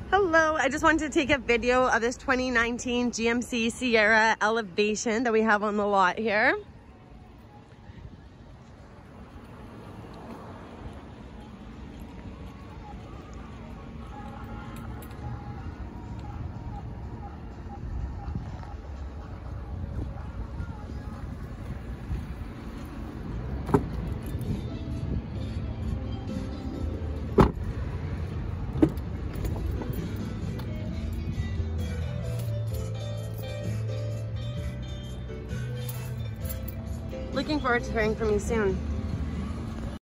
Hello, I just wanted to take a video of this 2019 GMC Sierra Elevation that we have on the lot here. Looking forward to hearing from you soon.